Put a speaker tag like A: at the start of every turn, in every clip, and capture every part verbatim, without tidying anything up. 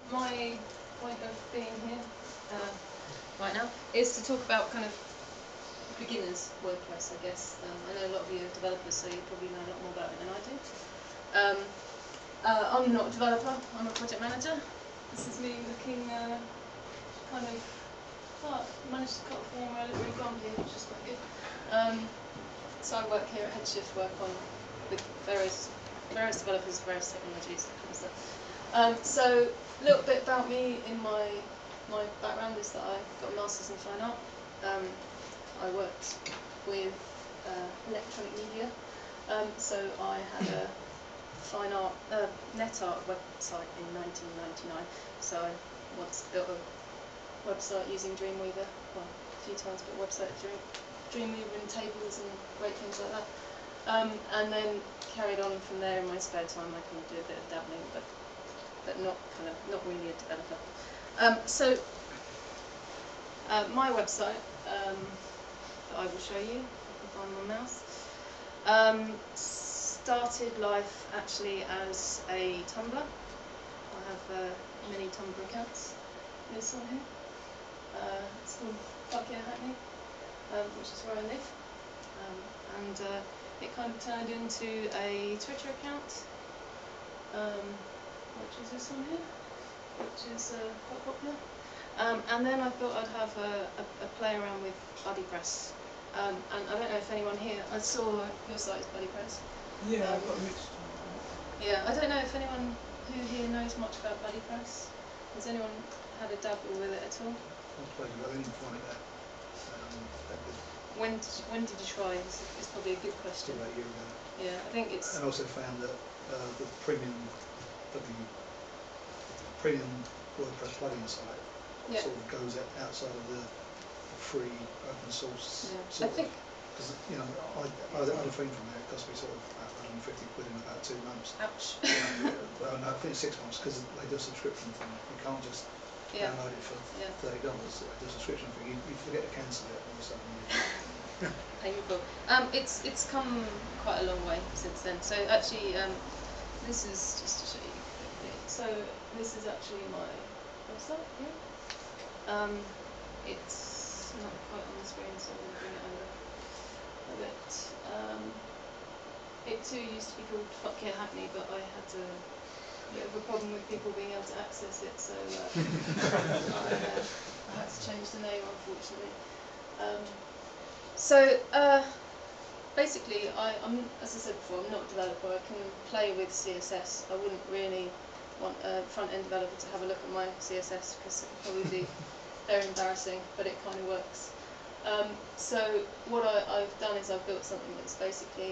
A: my point of being here uh, right now is to talk about kind of beginners WordPress, I guess. Um, I know a lot of you are developers, so you probably know a lot more about it than I do. Um, uh, I'm not a developer, I'm a project manager. This is me looking uh, kind of, oh, managed to cut off one where I look really grumpy, which is quite good. Um, so I work here at Headshift, work on with various various developers, various technologies, that kind of stuff. Um, so a little bit about me. In my my background is that I got a master's in fine art. Um, I worked with uh, electronic media, um, so I had a fine art, uh, net art website in nineteen ninety-nine. So I once built a website using Dreamweaver, well, a few times, but a website during Dreamweaver and tables and great things like that. Um, and then carried on from there in my spare time. I can do a bit of dabbling, but but not kind of not really a developer. Um, so uh, my website um, that I will show you, if I can find my mouse, um, started life actually as a Tumblr. I have uh, many Tumblr accounts. This one here. Uh, it's called Fuck Yeah Hackney, um, which is where I live. Um, and uh, it kind of turned into a Twitter account, um, which is this one here, which is uh, quite popular. Um, and then I thought I'd have a, a, a play around with BuddyPress. Um, and I don't know if anyone here, I saw your site is BuddyPress.
B: Yeah,
A: um,
B: I've got a mixed.
A: Yeah, I don't know if anyone who here knows much about BuddyPress. Has anyone had a dabble with it at all?
C: I've played with it, I didn't find it that, um, that good.
A: When did you, when did you try? It's, it's probably a good question.
C: About a year ago.
A: Yeah, I think it's.
C: And also found that uh, the premium W premium WordPress plugin site
A: Yeah.
C: sort of goes outside of the free open source.
A: Yeah.
C: Sort
A: I think.
C: Because you know, I I had a thing from there. It cost me sort of about one hundred and fifty quid in about two months.
A: Ouch.
C: You know, well, no, I think it's six months because they do a subscription thing. You can't just
A: Yeah.
C: download it for
A: Yeah.
C: thirty dollars. They do a subscription thing. You, you forget to cancel it, all of a sudden.
A: Painful. Um, it's it's come quite a long way since then. So actually, um, this is just to show you quickly. So this is actually my website here. Um, it's not quite on the screen, so I'm going to bring it over a bit. Um, it too used to be called Fuck Yeah Hackney, but I had a bit of a problem with people being able to access it, so uh, I, uh, I had to change the name, unfortunately. Um, So, uh, basically, I, I'm, as I said before, I'm not a developer. I can play with C S S. I wouldn't really want a front-end developer to have a look at my C S S because it would probably be very embarrassing, but it kind of works. Um, so what I, I've done is I've built something that's basically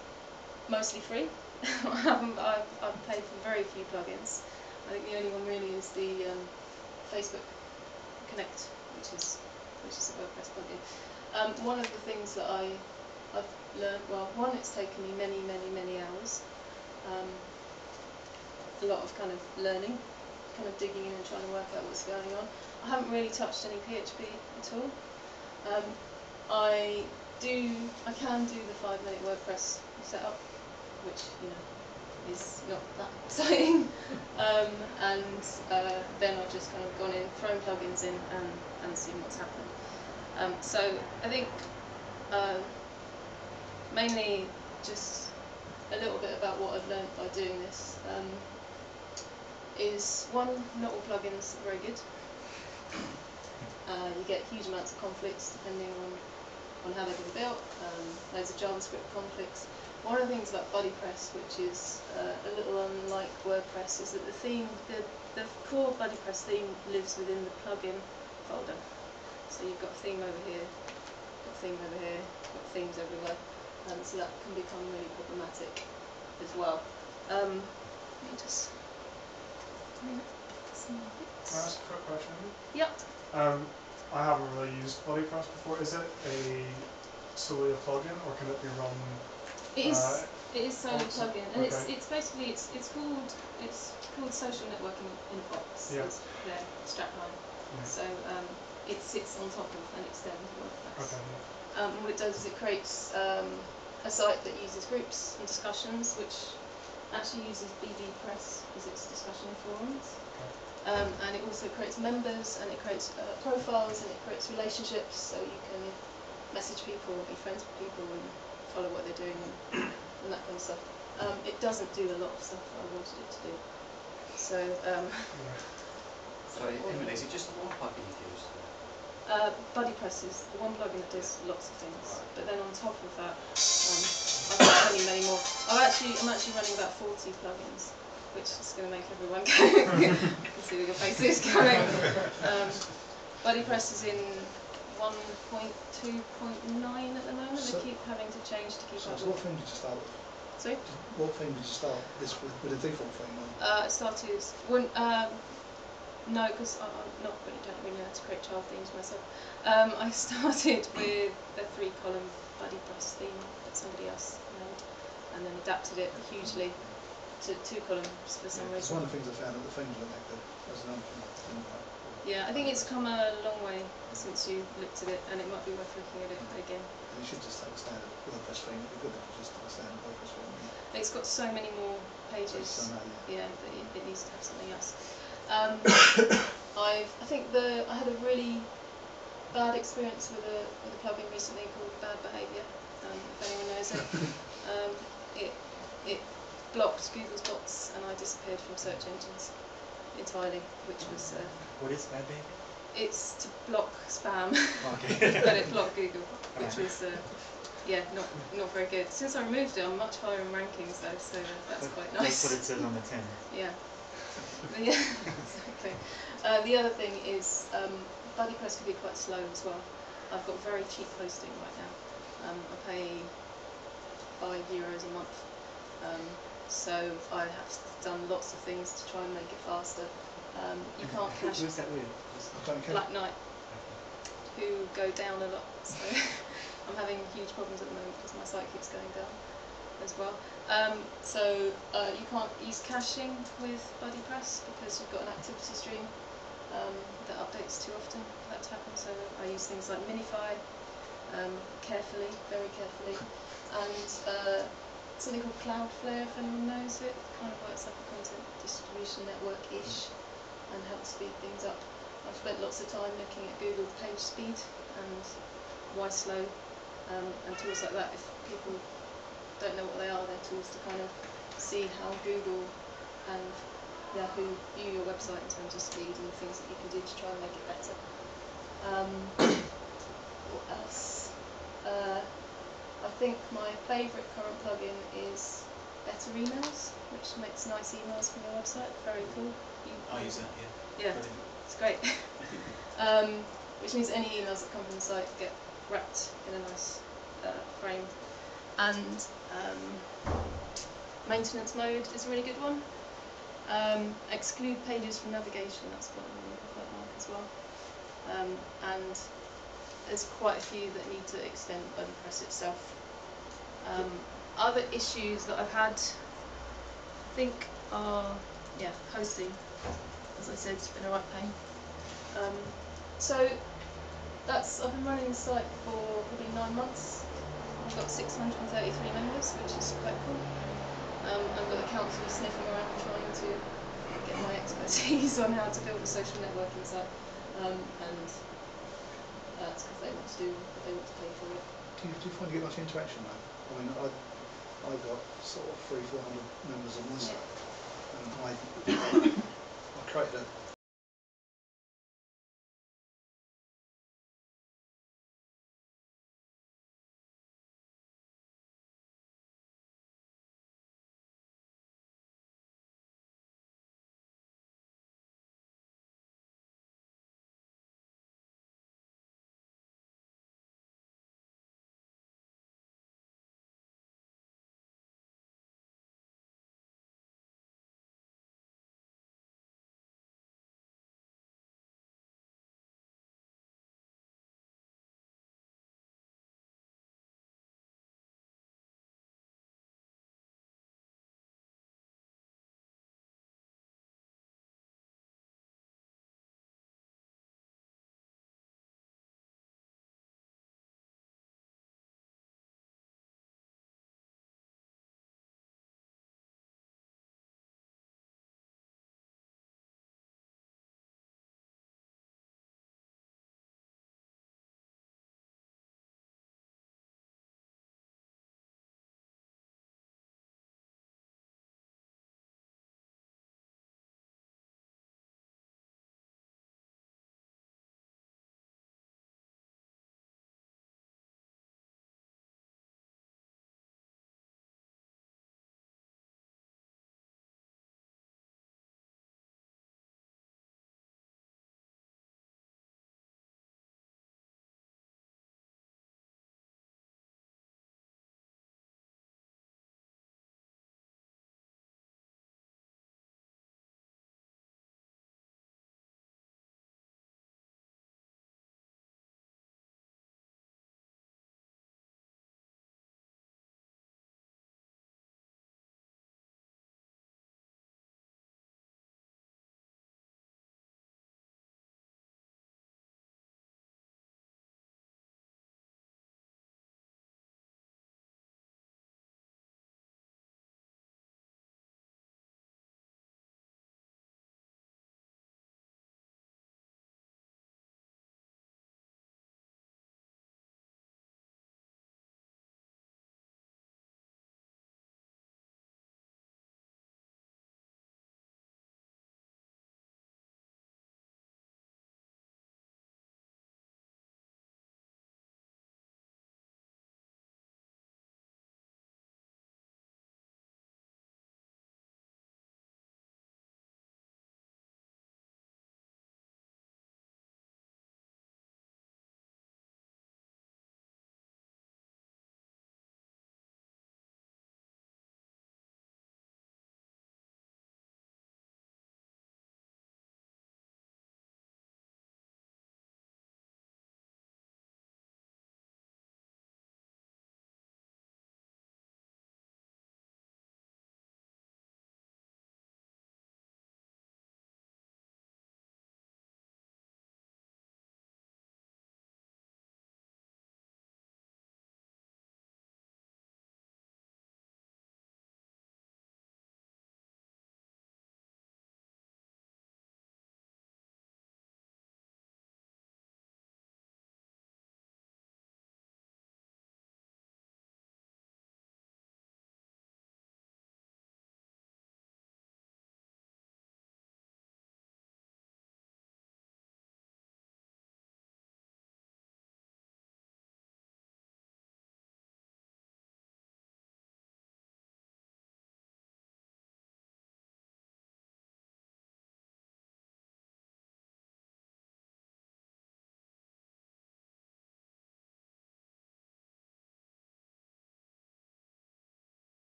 A: mostly free. I haven't, I've, I've paid for very few plugins. I think the only one really is the um, Facebook Connect, which is which is a WordPress plugin. Um, one of the things that I, I've learned, well, one, it's taken me many, many, many hours. Um, a lot of kind of learning, kind of digging in and trying to work out what's going on. I haven't really touched any P H P at all. Um, I do, I can do the five minute WordPress setup, which, you know, is not that exciting. um, and uh, then I've just kind of gone in, thrown plugins in, and, and seen what's happened. Um, so I think uh, mainly just a little bit about what I've learned by doing this um, is, one, not all plugins are very good. Uh, you get huge amounts of conflicts depending on, on how they've been built. Um, loads of JavaScript conflicts. One of the things about BuddyPress, which is uh, a little unlike WordPress, is that the theme, the, the core BuddyPress theme lives within the plugin folder. So you've got a theme over here, got a theme over here, got themes everywhere, and so that can become really problematic as well. Um, let me just.
B: Can I ask a quick question?
A: Yep.
B: Um, I haven't really used BuddyPress before. Is it a solely a plugin, or can it be run?
A: It is.
B: Uh,
A: it is solely
B: also,
A: plugin, and
B: okay.
A: it's it's basically it's it's called it's called social networking in a box.
B: Yeah.
A: Is their strapline.
B: Yeah.
A: So um, it sits on top of and extends WordPress.
B: Okay.
A: Um, and what it does is it creates um, a site that uses groups and discussions, which actually uses B B Press as its discussion forums.
B: Okay.
A: Um, and it also creates members, and it creates uh, profiles, and it creates relationships, so you can message people, be friends with people, and follow what they're doing, and, and that kind of stuff. Um, it doesn't do a lot of stuff I wanted it to do. So, um,
D: Sorry, Emily, is it just the one plugin you've used?
A: uh, BuddyPress is the one plugin that does lots of things,
D: Right.
A: but then on top of that, um, I've got many, many more. I'm actually, I'm actually running about forty plugins, which is going to make everyone go. You can see where your face is going. Um, BuddyPress is in one point two point nine at the moment.
C: So-
A: they keep having to change to keep
C: So,
A: up
C: so what
A: with.
C: theme did you start with?
A: Sorry?
C: What theme did you start this with, with a default theme? Or?
A: Uh, I started when um, no, because I'm not really don't really know how to create child themes myself. Um, I started with a three-column BuddyPress theme that somebody else made, and then adapted it hugely to two columns for some
C: It's
A: reason.
C: one of the things I found that the themes look like good as an option.
A: Yeah, I think it's come a long way since you looked at it, and it might be worth looking at it again.
C: You should just take a standard WordPress theme. It'd be good if you just take a standard WordPress theme.
A: It's got so many more pages.
C: So now,
A: Yeah,
C: yeah.
A: that it, it needs to have something else. Um, I've, I think the I had a really bad experience with a with a plugin recently called Bad Behaviour. Um, if anyone knows it, um, it it blocked Google's bots, and I disappeared from search engines entirely, which was uh,
D: What is bad behavior?
A: it's to block spam,
D: Okay.
A: but it blocked Google, which was uh, yeah not not very good. Since I removed it, I'm much higher in rankings though, so that's quite nice.
D: That's what it says on the tin.
A: Yeah. But yeah, exactly. Uh, the other thing is um, BuddyPress can be quite slow as well. I've got very cheap hosting right now. Um, I pay five euros a month, um, so I have done lots of things to try and make it faster. Um, you can't cache
D: Who's that with?
C: I don't care.
A: Black Knight, who go down a lot. So I'm having huge problems at the moment because my site keeps going down as well. Um, so uh, you can't use caching with BuddyPress because you've got an activity stream um, that updates too often for that to happen. So I use things like Minify um, carefully, very carefully, and uh, something called Cloudflare, if anyone knows it. It kind of works like a content distribution network-ish and helps speed things up. I've spent lots of time looking at Google page speed and why slow um, and tools like that. If people don't know what they are, they're tools to kind of see how Google and Yahoo view your website in terms of speed and things that you can do to try and make it better. Um, what else? Uh, I think my favourite current plugin is Better Emails, which makes nice emails from your website. Very cool. You,
D: I use that, yeah.
A: Yeah,
D: Brilliant.
A: it's great. um, which means any emails that come from the site get wrapped in a nice uh, frame. And um, maintenance mode is a really good one. Um, exclude pages from navigation, that's quite one I quite like as well. Um, and there's quite a few that need to extend WordPress itself. Um, other issues that I've had, I think, are yeah hosting. As I said, it's been a right pain. Um, so that's I've been running the site for probably nine months. I've got six hundred thirty-three members, which is quite cool. Um, I've got the council sniffing around trying to get my expertise on how to build a social networking site, um, and that's because they want to do, they want to pay for it.
C: Do you, do you find you get much interaction though? I mean, I, I've got sort of three, four hundred members on my site, and I